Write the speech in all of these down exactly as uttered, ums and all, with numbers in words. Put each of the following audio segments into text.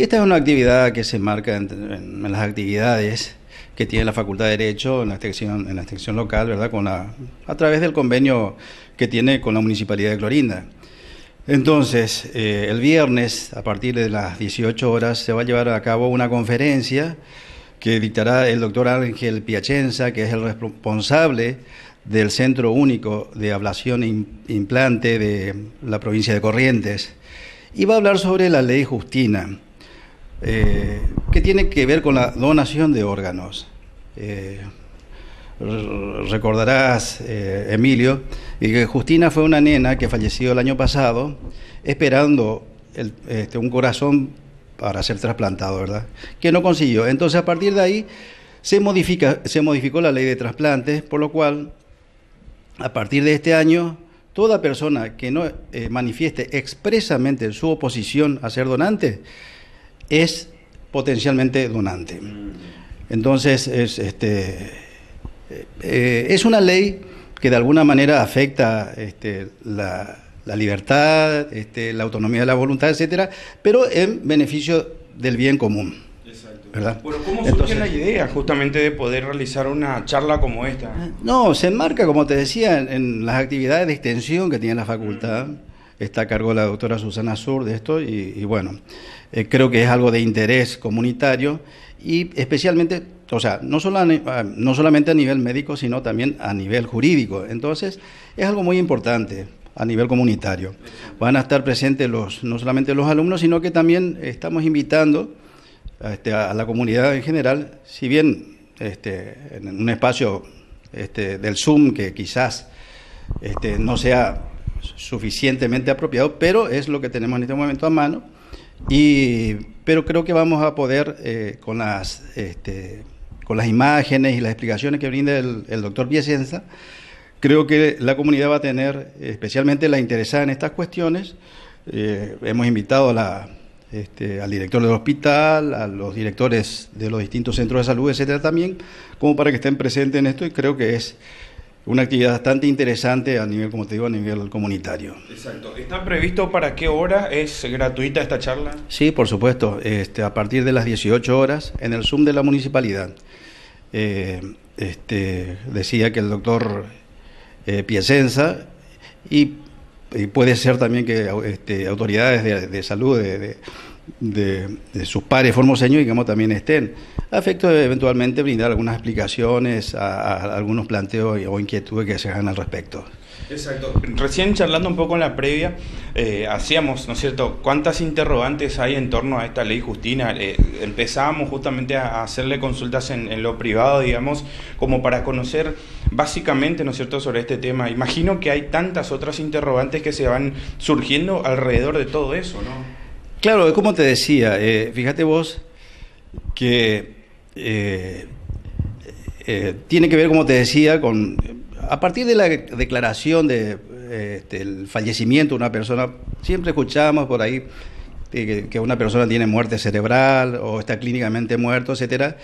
Esta es una actividad que se enmarca en, en, en las actividades que tiene la Facultad de Derecho en la extensión, en la extensión local, ¿verdad? Con la, a través del convenio que tiene con la Municipalidad de Clorinda. Entonces, eh, el viernes, a partir de las dieciocho horas, se va a llevar a cabo una conferencia que dictará el doctor Ángel Piacenza, que es el responsable del Centro Único de Ablación e Implante de la provincia de Corrientes, y va a hablar sobre la ley Justina, eh, que tiene que ver con la donación de órganos. Eh, recordarás, eh, Emilio, que Justina fue una nena que falleció el año pasado esperando el, este, un corazón para ser trasplantado, ¿verdad? Que no consiguió. Entonces, a partir de ahí se modifica, se modificó la ley de trasplantes, por lo cual, a partir de este año, toda persona que no eh, manifieste expresamente su oposición a ser donante es potencialmente donante. Entonces, es, este, eh, es una ley que de alguna manera afecta este, la, la libertad, este, la autonomía de la voluntad, etcétera, pero en beneficio del bien común. Exacto. ¿Verdad? Bueno, ¿cómo surge Entonces, la idea justamente de poder realizar una charla como esta? No, se enmarca, como te decía, en, en las actividades de extensión que tiene la facultad. Está a cargo la doctora Susana Sur de esto y, y bueno, eh, creo que es algo de interés comunitario y especialmente, o sea, no, solo a, no solamente a nivel médico, sino también a nivel jurídico. Entonces, es algo muy importante a nivel comunitario. Van a estar presentes los, no solamente los alumnos, sino que también estamos invitando a, este, a la comunidad en general, si bien este, en un espacio este, del Zoom que quizás este, no sea suficientemente apropiado, pero es lo que tenemos en este momento a mano, y, pero creo que vamos a poder, eh, con, las, este, con las imágenes y las explicaciones que brinda el, el doctor Piacenza, creo que la comunidad va a tener, especialmente la interesada en estas cuestiones. Eh, hemos invitado a la, este, al director del hospital, a los directores de los distintos centros de salud, etcétera, también, como para que estén presentes en esto, y creo que es una actividad bastante interesante a nivel, como te digo, a nivel comunitario. Exacto. ¿Está previsto para qué hora? ¿Es gratuita esta charla? Sí, por supuesto, este, a partir de las dieciocho horas en el Zoom de la municipalidad. Eh, este, decía que el doctor eh, Piacenza y, y puede ser también que este, autoridades de, de salud de, de, de, de sus pares formoseños, digamos, también estén, a efecto de eventualmente brindar algunas explicaciones a, a algunos planteos o inquietudes que se hagan al respecto. Exacto. Recién charlando un poco en la previa, eh, hacíamos, ¿no es cierto?, cuántas interrogantes hay en torno a esta ley Justina. Eh, empezábamos justamente a hacerle consultas en, en lo privado, digamos, como para conocer básicamente, ¿no es cierto?, sobre este tema. Imagino que hay tantas otras interrogantes que se van surgiendo alrededor de todo eso, ¿no? Claro, como te decía, eh, fíjate vos que eh, eh, tiene que ver, como te decía, con... A partir de la declaración de eh, este, el fallecimiento de una persona, siempre escuchamos por ahí que, que una persona tiene muerte cerebral o está clínicamente muerto, etcétera.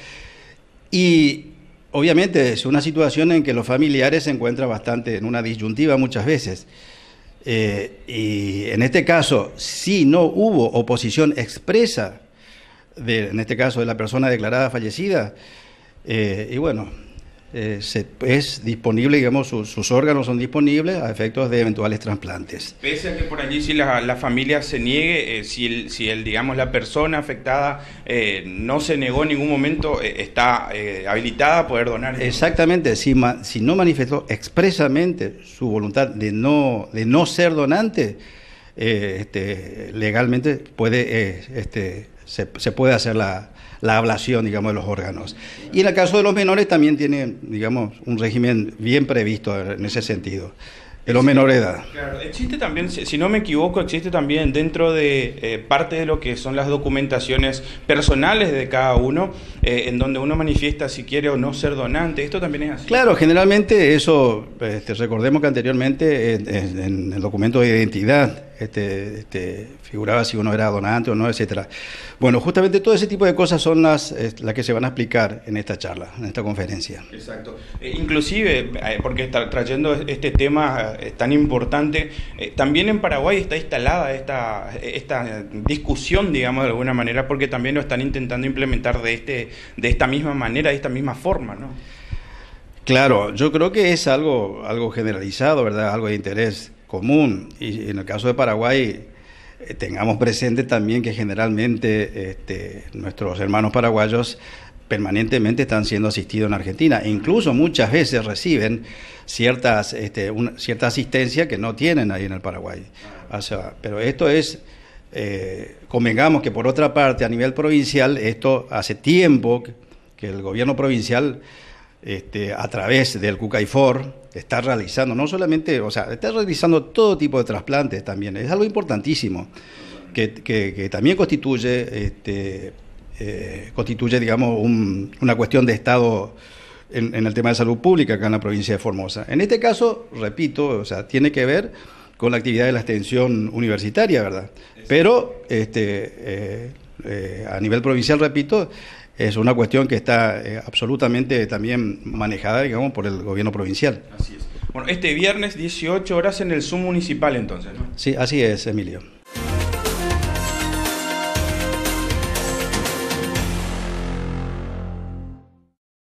Y obviamente es una situación en que los familiares se encuentran bastante en una disyuntiva muchas veces. Eh, y en este caso, si no hubo oposición expresa, de, en este caso de la persona declarada fallecida, eh, y bueno... Eh, se, es disponible, digamos, sus, sus órganos son disponibles a efectos de eventuales trasplantes. Pese a que por allí si la, la familia se niegue, eh, si, el, si el, digamos, la persona afectada eh, no se negó en ningún momento, eh, está eh, habilitada a poder donar. Exactamente, si, ma, si no manifestó expresamente su voluntad de no, de no ser donante, eh, este, legalmente puede, eh, este, se, se puede hacer la... la ablación, digamos, de los órganos. Y en el caso de los menores también tiene, digamos, un régimen bien previsto en ese sentido, de los menores de edad. Claro, existe también, si no me equivoco, existe también dentro de eh, parte de lo que son las documentaciones personales de cada uno, eh, en donde uno manifiesta si quiere o no ser donante. ¿Esto también es así? Claro, generalmente eso, este, recordemos que anteriormente en, en el documento de identidad este, este, figuraba si uno era donante o no, etcétera. Bueno, justamente todo ese tipo de cosas son las, las que se van a explicar en esta charla, en esta conferencia. Exacto. Eh, inclusive, eh, porque está trayendo este tema eh, tan importante, eh, también en Paraguay está instalada esta, esta discusión, digamos, de alguna manera, porque también lo están intentando implementar de, este, de esta misma manera, de esta misma forma, ¿no? Claro, yo creo que es algo, algo generalizado, ¿verdad? Algo de interés común. Y en el caso de Paraguay, eh, tengamos presente también que generalmente este, nuestros hermanos paraguayos permanentemente están siendo asistidos en Argentina. E incluso muchas veces reciben ciertas, este, una, cierta asistencia que no tienen ahí en el Paraguay. O sea, pero esto es, eh, convengamos que por otra parte, a nivel provincial, esto hace tiempo que el gobierno provincial... Este, a través del CUCAIFOR está realizando, no solamente, o sea, está realizando todo tipo de trasplantes también, es algo importantísimo, que, que, que también constituye, este, eh, constituye digamos, un, una cuestión de Estado en, en el tema de salud pública acá en la provincia de Formosa. En este caso, repito, o sea, tiene que ver con la actividad de la extensión universitaria, ¿verdad? Pero este, eh, eh, a nivel provincial, repito, es una cuestión que está eh, absolutamente también manejada, digamos, por el gobierno provincial. Así es. Bueno, este viernes, dieciocho horas en el Zoom municipal, entonces, ¿no? Sí, así es, Emilio.